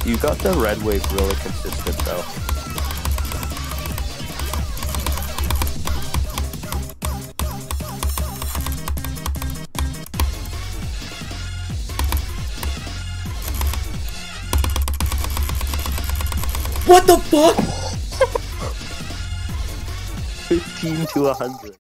You got the red wave really consistent though. What the fuck? 15 to 100.